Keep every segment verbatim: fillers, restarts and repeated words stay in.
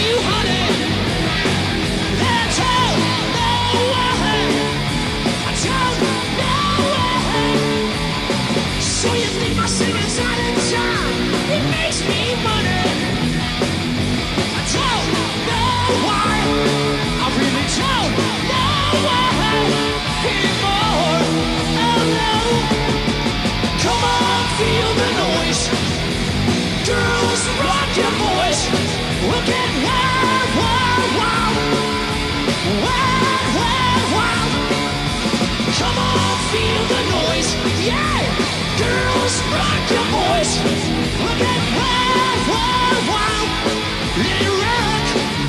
you, honey. I don't know why. I don't know why. So you think my singing's out of time? It makes me money. I don't know why. I really don't know why anymore. Oh no. Come on, feel the noise. Girls, rock your voice. We'll get wild, wild, wild. Wild, wild, wild. Come on, feel the noise. Yeah. Girls, rock your voice. We'll get wild, wild, wild. Let it rock.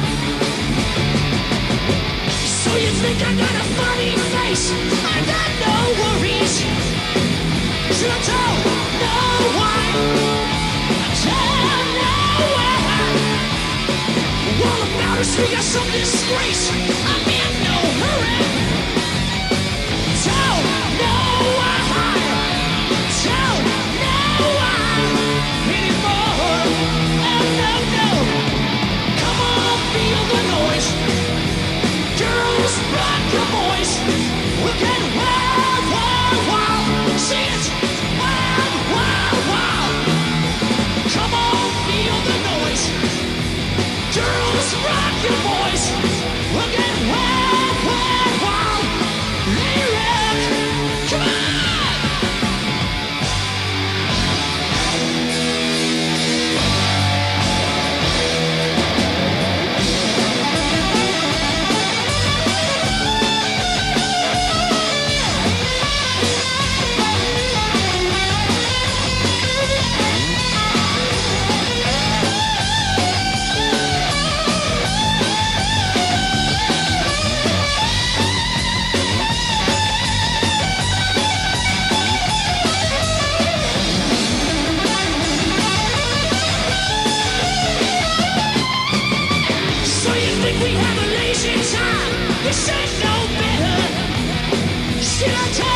So you think I got a funny face? I got no worries. You don't know why. I don't know why. All about us, we got some disgrace. I'm in no hurry. Don't know why. Don't know why anymore. Oh no, no. Come on, feel the noise. Girls, rock your voice. We'll get wild, wild, wild. See it. Wild, wild, wild. Come on, feel the noise. Girls, rock your voice. We'll get wild, wild, wild. Let it rock. Come on. So you think we have a lazy time? This ain't no better. Should I tell